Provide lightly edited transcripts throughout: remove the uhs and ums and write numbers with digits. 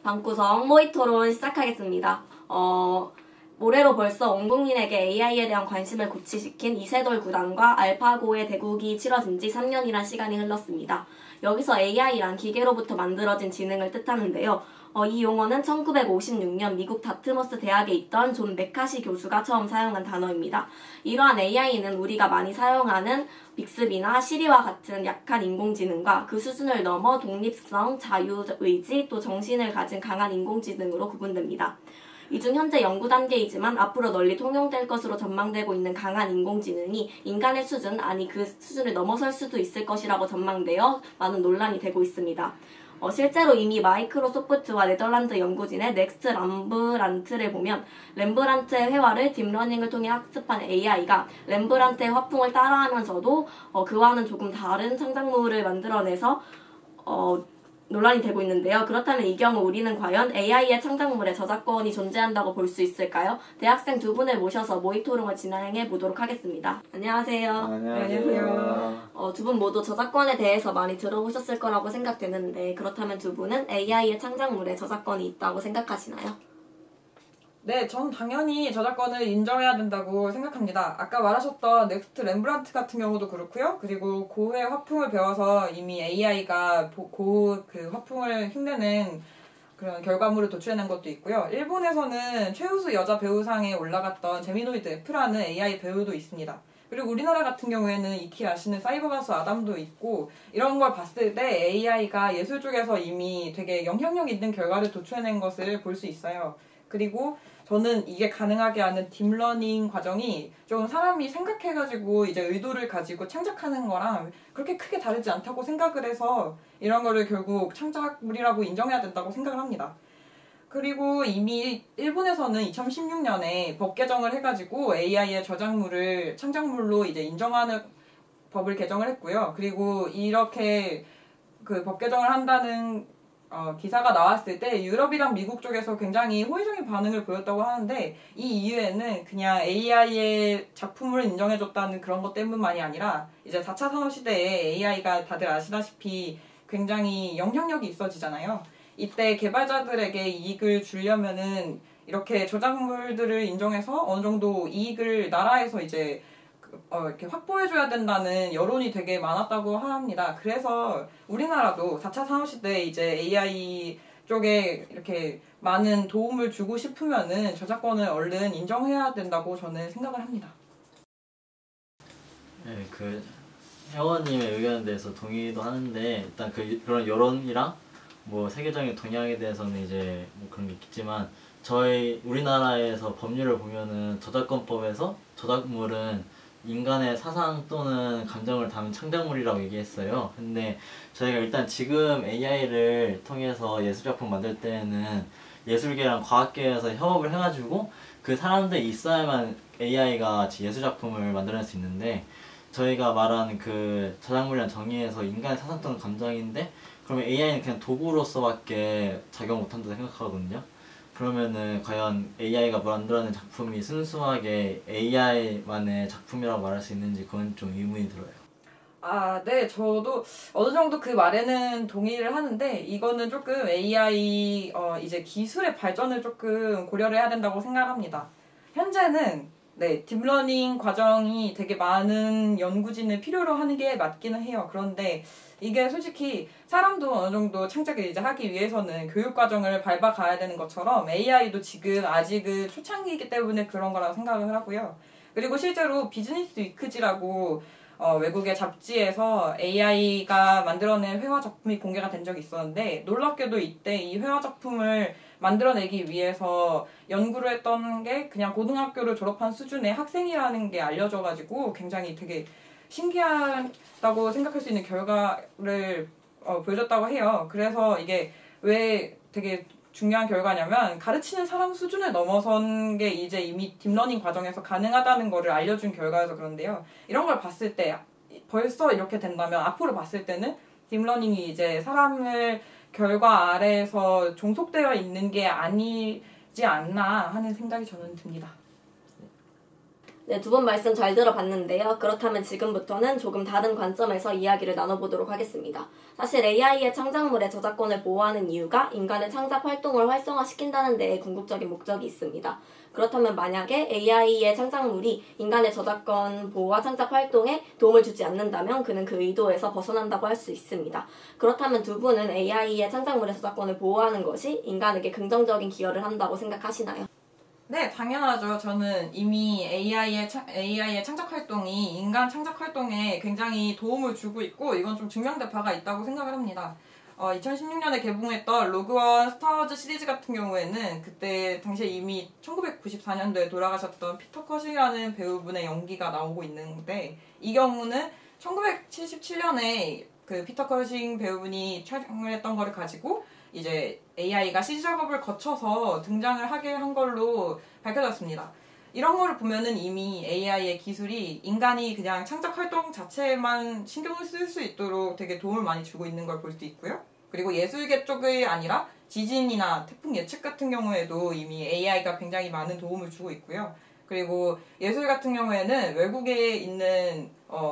방구석 모의 토론 시작하겠습니다. 올해로 벌써 온 국민에게 AI에 대한 관심을 고취시킨 이세돌 구단과 알파고의 대국이 치러진 지 3년이란 시간이 흘렀습니다. 여기서 AI란 기계로부터 만들어진 지능을 뜻하는데요. 이 용어는 1956년 미국 다트머스 대학에 있던 존 메카시 교수가 처음 사용한 단어입니다. 이러한 AI는 우리가 많이 사용하는 빅스비나 시리와 같은 약한 인공지능과 그 수준을 넘어 독립성, 자유의지, 또 정신을 가진 강한 인공지능으로 구분됩니다. 이 중 현재 연구 단계이지만 앞으로 널리 통용될 것으로 전망되고 있는 강한 인공지능이 인간의 수준, 아니 그 수준을 넘어설 수도 있을 것이라고 전망되어 많은 논란이 되고 있습니다. 실제로 이미 마이크로소프트와 네덜란드 연구진의 넥스트 람브란트를 보면 렘브란트의 회화를 딥러닝을 통해 학습한 AI가 렘브란트의 화풍을 따라하면서도 그와는 조금 다른 창작물을 만들어내서 논란이 되고 있는데요. 그렇다면 이 경우 우리는 과연 AI의 창작물에 저작권이 존재한다고 볼 수 있을까요? 대학생 두 분을 모셔서 모의 토론을 진행해 보도록 하겠습니다. 안녕하세요. 안녕하세요. 두 분 모두 저작권에 대해서 많이 들어보셨을 거라고 생각되는데 그렇다면 두 분은 AI의 창작물에 저작권이 있다고 생각하시나요? 네, 전 당연히 저작권을 인정해야 된다고 생각합니다. 아까 말하셨던 넥스트 렘브란트 같은 경우도 그렇고요. 그리고 고흐의 화풍을 배워서 이미 AI가 그 화풍을 흉내낸 그런 결과물을 도출해낸 것도 있고요. 일본에서는 최우수 여자 배우상에 올라갔던 제미노이드 F라는 AI 배우도 있습니다. 그리고 우리나라 같은 경우에는 익히 아시는 사이버 가수 아담도 있고, 이런 걸 봤을 때 AI가 예술 쪽에서 이미 되게 영향력 있는 결과를 도출해낸 것을 볼 수 있어요. 그리고 저는 이게 가능하게 하는 딥러닝 과정이 좀 사람이 생각해가지고 이제 의도를 가지고 창작하는 거랑 그렇게 크게 다르지 않다고 생각을 해서 이런 거를 결국 창작물이라고 인정해야 된다고 생각을 합니다. 그리고 이미 일본에서는 2016년에 법 개정을 해가지고 AI의 저작물을 창작물로 이제 인정하는 법을 개정을 했고요. 그리고 이렇게 그 법 개정을 한다는 기사가 나왔을 때 유럽이랑 미국 쪽에서 굉장히 호의적인 반응을 보였다고 하는데, 이 이유에는 그냥 AI의 작품을 인정해줬다는 그런 것 때문만이 아니라 이제 4차 산업시대에 AI가 다들 아시다시피 굉장히 영향력이 있어지잖아요. 이때 개발자들에게 이익을 주려면은 이렇게 저작물들을 인정해서 어느 정도 이익을 나라에서 이제 이렇게 확보해줘야 된다는 여론이 되게 많았다고 합니다. 그래서 우리나라도 4차 산업시대에 이제 AI 쪽에 이렇게 많은 도움을 주고 싶으면은 저작권을 얼른 인정해야 된다고 저는 생각을 합니다. 네, 회원님의 의견에 대해서 동의도 하는데, 일단 그런 여론이랑 뭐 세계적인 동향에 대해서는 이제 뭐 그런 게 있겠지만, 우리나라에서 법률을 보면은 저작권법에서 저작물은 인간의 사상 또는 감정을 담은 창작물이라고 얘기했어요. 근데 저희가 일단 지금 AI를 통해서 예술작품 만들 때는 예술계랑 과학계에서 협업을 해가지고 그 사람들이 있어야만 AI가 예술작품을 만들어낼 수 있는데, 저희가 말하는 그 저작물이라는 정의에서 인간의 사상 또는 감정인데, 그러면 AI는 그냥 도구로서밖에 작용 못한다고 생각하거든요. 그러면은 과연 AI가 만들어낸 작품이 순수하게 AI만의 작품이라고 말할 수 있는지 그건 좀 의문이 들어요. 네, 저도 어느 정도 그 말에는 동의를 하는데, 이거는 조금 AI 이제 기술의 발전을 조금 고려를 해야 된다고 생각합니다. 현재는 딥러닝 과정이 되게 많은 연구진을 필요로 하는 게 맞기는 해요. 그런데 이게 솔직히 사람도 어느 정도 창작을 이제 하기 위해서는 교육 과정을 밟아가야 되는 것처럼 AI도 지금 아직은 초창기이기 때문에 그런 거라고 생각을 하고요. 그리고 실제로 비즈니스 위크지라고 외국의 잡지에서 AI가 만들어낸 회화 작품이 공개가 된 적이 있었는데, 놀랍게도 이때 이 회화 작품을 만들어내기 위해서 연구를 했던 게 그냥 고등학교를 졸업한 수준의 학생이라는 게 알려져가지고 굉장히 되게 신기하다고 생각할 수 있는 결과를 보여줬다고 해요. 그래서 이게 왜 되게 중요한 결과냐면, 가르치는 사람 수준을 넘어선 게 이제 이미 딥러닝 과정에서 가능하다는 거를 알려준 결과여서 그런데요. 이런 걸 봤을 때 벌써 이렇게 된다면 앞으로 봤을 때는 딥러닝이 이제 사람을 결과 아래에서 종속되어 있는 게 아니지 않나 하는 생각이 저는 듭니다. 네, 두 분 말씀 잘 들어봤는데요. 그렇다면 지금부터는 조금 다른 관점에서 이야기를 나눠보도록 하겠습니다. 사실 AI의 창작물의 저작권을 보호하는 이유가 인간의 창작 활동을 활성화시킨다는 데에 궁극적인 목적이 있습니다. 그렇다면 만약에 AI의 창작물이 인간의 저작권 보호와 창작 활동에 도움을 주지 않는다면 그는 그 의도에서 벗어난다고 할 수 있습니다. 그렇다면 두 분은 AI의 창작물의 저작권을 보호하는 것이 인간에게 긍정적인 기여를 한다고 생각하시나요? 네, 당연하죠. 저는 이미 AI의 창작 활동이 인간 창작 활동에 굉장히 도움을 주고 있고 이건 좀 증명된 바가 있다고 생각을 합니다. 2016년에 개봉했던 로그원 스타워즈 시리즈 같은 경우에는 그때 당시에 이미 1994년도에 돌아가셨던 피터 컷이라는 배우분의 연기가 나오고 있는데 이 경우는 1977년에 그 피터 커싱 배우분이 촬영을 했던 거를 가지고 이제 AI가 CG 작업을 거쳐서 등장을 하게 한 걸로 밝혀졌습니다. 이런 거를 보면은 이미 AI의 기술이 인간이 그냥 창작 활동 자체에만 신경을 쓸 수 있도록 되게 도움을 많이 주고 있는 걸 볼 수 있고요. 그리고 예술계 쪽이 아니라 지진이나 태풍 예측 같은 경우에도 이미 AI가 굉장히 많은 도움을 주고 있고요. 그리고 예술 같은 경우에는 외국에 있는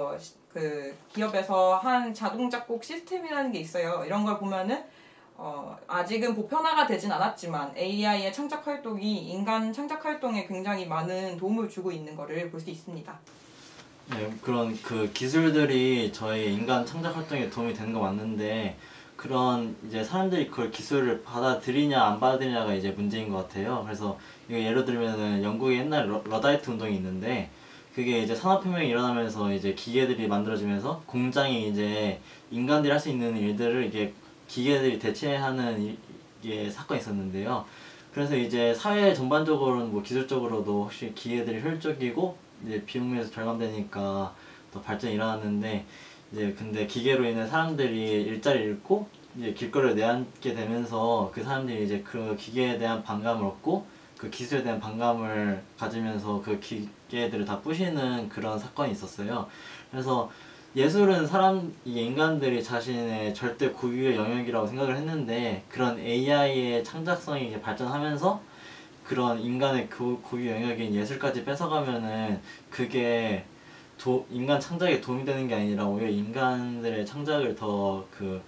그 기업에서 한 자동 작곡 시스템이라는 게 있어요. 이런 걸 보면은 아직은 보편화가 되진 않았지만 AI의 창작 활동이 인간 창작 활동에 굉장히 많은 도움을 주고 있는 것을 볼 수 있습니다. 네, 그런 그 기술들이 저희 인간 창작 활동에 도움이 되는 거 맞는데 그런 이제 사람들이 그걸 기술을 받아들이냐 안 받아들이냐가 이제 문제인 것 같아요. 그래서 이거 예를 들면은 영국에 옛날 러다이트 운동이 있는데 그게 이제 산업혁명이 일어나면서 이제 기계들이 만들어지면서 공장이 이제 인간들이 할 수 있는 일들을 이게 기계들이 대체하는 이게 사건이 있었는데요. 그래서 이제 사회 전반적으로는 뭐 기술적으로도 확실히 기계들이 효율적이고 이제 비용면에서 절감되니까 더 발전이 일어났는데 이제 근데 기계로 인해 사람들이 일자리를 잃고 이제 길거리를 내앉게 되면서 그 사람들이 이제 그 기계에 대한 반감을 얻고 그 기술에 대한 반감을 가지면서 그 기계들을 다 부시는 그런 사건이 있었어요. 그래서 예술은 이게 인간들이 자신의 절대 고유의 영역이라고 생각을 했는데 그런 AI의 창작성이 이제 발전하면서 그런 인간의 고유 영역인 예술까지 뺏어가면은 그게 인간 창작에 도움이 되는 게 아니라 오히려 인간들의 창작을 더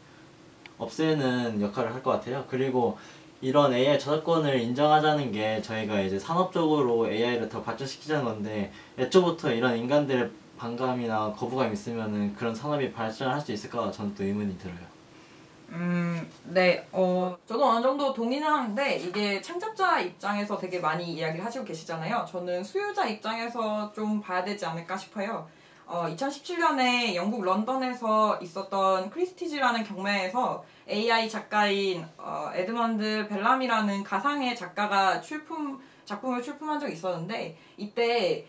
없애는 역할을 할 것 같아요. 그리고 이런 AI 저작권을 인정하자는 게 저희가 이제 산업적으로 AI를 더 발전시키자는 건데 애초부터 이런 인간들의 반감이나 거부감이 있으면은 그런 산업이 발전할 수 있을까 저는 또 의문이 들어요. 네, 저도 어느 정도 동의는 하는데 이게 창작자 입장에서 되게 많이 이야기를 하시고 계시잖아요. 저는 수요자 입장에서 좀 봐야 되지 않을까 싶어요. 2017년에 영국 런던에서 있었던 크리스티지라는 경매에서 AI 작가인 에드먼드 벨람이라는 가상의 작가가 작품을 출품한 적이 있었는데 이때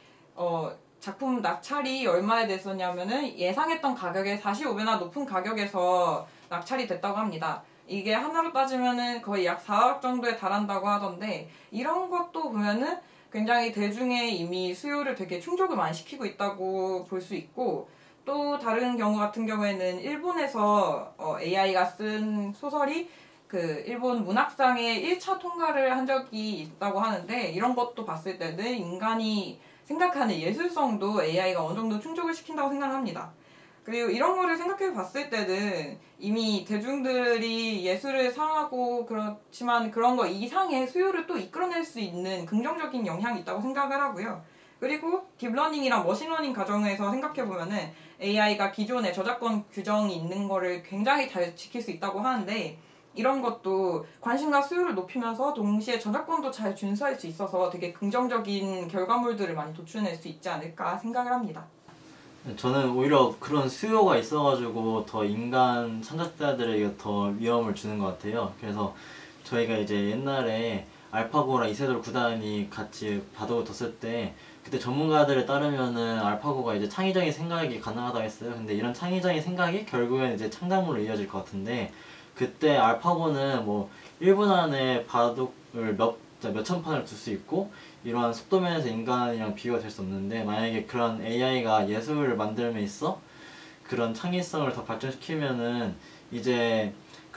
작품 낙찰이 얼마에 됐었냐면은 예상했던 가격의 45배나 높은 가격에서 낙찰이 됐다고 합니다. 이게 하나로 따지면은 거의 약 4억 정도에 달한다고 하던데 이런 것도 보면은 굉장히 대중에 이미 수요를 되게 충족을 많이 시키고 있다고 볼 수 있고 또 다른 경우 같은 경우에는 일본에서 AI가 쓴 소설이 그 일본 문학상의 1차 통과를 한 적이 있다고 하는데 이런 것도 봤을 때는 인간이 생각하는 예술성도 AI가 어느 정도 충족을 시킨다고 생각합니다. 그리고 이런 거를 생각해 봤을 때는 이미 대중들이 예술을 사랑하고 그렇지만 그런 거 이상의 수요를 또 이끌어낼 수 있는 긍정적인 영향이 있다고 생각을 하고요. 그리고 딥러닝이랑 머신러닝 과정에서 생각해 보면은 AI가 기존에 저작권 규정이 있는 거를 굉장히 잘 지킬 수 있다고 하는데 이런 것도 관심과 수요를 높이면서 동시에 저작권도 잘 준수할 수 있어서 되게 긍정적인 결과물들을 많이 도출해낼 수 있지 않을까 생각을 합니다. 저는 오히려 그런 수요가 있어가지고 더 인간 창작자들에게 더 위험을 주는 것 같아요. 그래서 저희가 이제 옛날에 알파고랑 이세돌 구단이 같이 바둑을 뒀을 때 그때 전문가들에 따르면은 알파고가 이제 창의적인 생각이 가능하다고 했어요. 근데 이런 창의적인 생각이 결국엔 이제 창작물로 이어질 것 같은데 그때 알파고는 뭐 1분 안에 바둑을 몇천 판을 둘 수 있고 이러한 속도면에서 인간이랑 비교가 될 수 없는데 만약에 그런 AI가 예술을 만들면 있어 그런 창의성을 더 발전시키면은 이제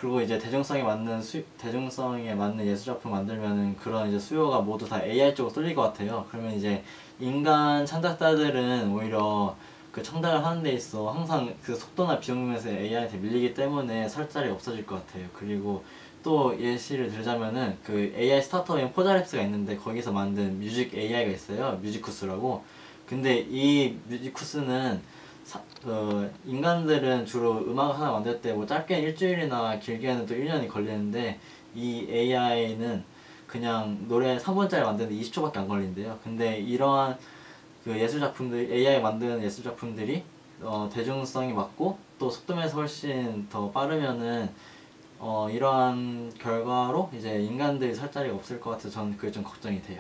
그리고 이제 대중성에 맞는 예술 작품 만들면은 그런 이제 수요가 모두 다 AI 쪽으로 쏠릴 것 같아요. 그러면 이제 인간 창작자들은 오히려 그 창작을 하는 데 있어 항상 그 속도나 비용 면에서 AI한테 밀리기 때문에 설 자리 없어질 것 같아요. 그리고 또 예시를 들자면은 그 AI 스타트업인 포자랩스가 있는데 거기서 만든 뮤직 AI가 있어요. 뮤지쿠스라고. 근데 이 뮤지쿠스는 인간들은 주로 음악 하나 만들 때 뭐 짧게는 일주일이나 길게는 또 1년이 걸리는데 이 AI는 그냥 노래 3분짜리 만드는데 20초밖에 안 걸린대요. 근데 이러한 그 예술 작품들, AI 만드는 예술 작품들이 대중성이 맞고 또 속도면서 훨씬 더 빠르면은 이러한 결과로 이제 인간들이 설 자리가 없을 것 같아서 저는 그게 좀 걱정이 돼요.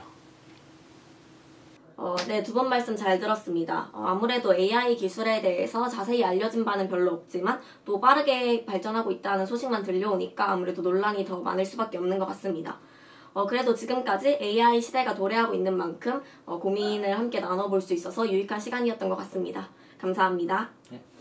네, 두 번 말씀 잘 들었습니다. 아무래도 AI 기술에 대해서 자세히 알려진 바는 별로 없지만 또 빠르게 발전하고 있다는 소식만 들려오니까 아무래도 논란이 더 많을 수밖에 없는 것 같습니다. 그래도 지금까지 AI 시대가 도래하고 있는 만큼 고민을 함께 나눠볼 수 있어서 유익한 시간이었던 것 같습니다. 감사합니다. 네.